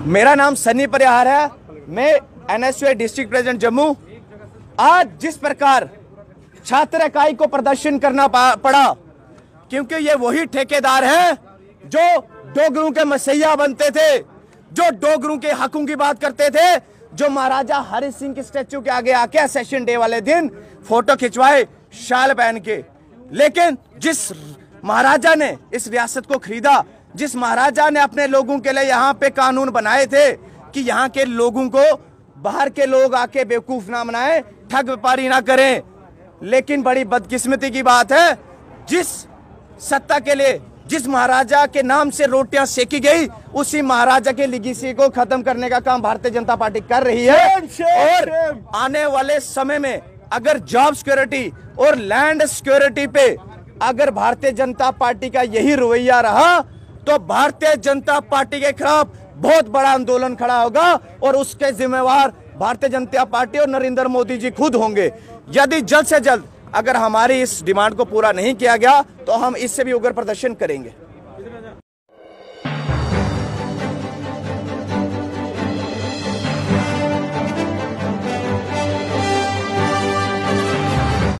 मेरा नाम सन्नी परिहार है। मैं NSU डिस्ट्रिक्ट प्रेसिडेंट जम्मू। आज जिस प्रकार छात्र इकाई को प्रदर्शन करना पड़ा, क्योंकि ये वही ठेकेदार हैं जो डोगरों के मसैया बनते थे, जो डोगरों के हकों की बात करते थे, जो महाराजा हरि सिंह के स्टैचू के आगे आके सेशन डे वाले दिन फोटो खिंचवाए शाल पहन के। लेकिन जिस महाराजा ने इस रियासत को खरीदा, जिस महाराजा ने अपने लोगों के लिए यहाँ पे कानून बनाए थे कि यहाँ के लोगों को बाहर के लोग आके बेवकूफ ना बनाए, ठग व्यापारी ना करें, लेकिन बड़ी बदकिस्मती की बात है, जिस सत्ता के लिए जिस महाराजा के नाम से रोटियां सेकी गई, उसी महाराजा के लिगेसी को खत्म करने का काम भारतीय जनता पार्टी कर रही है। और आने वाले समय में अगर जॉब सिक्योरिटी और लैंड सिक्योरिटी पे अगर भारतीय जनता पार्टी का यही रवैया रहा तो भारतीय जनता पार्टी के खिलाफ बहुत बड़ा आंदोलन खड़ा होगा और उसके जिम्मेवार भारतीय जनता पार्टी और नरेंद्र मोदी जी खुद होंगे। यदि जल्द से जल्द अगर हमारी इस डिमांड को पूरा नहीं किया गया तो हम इससे भी उग्र प्रदर्शन करेंगे।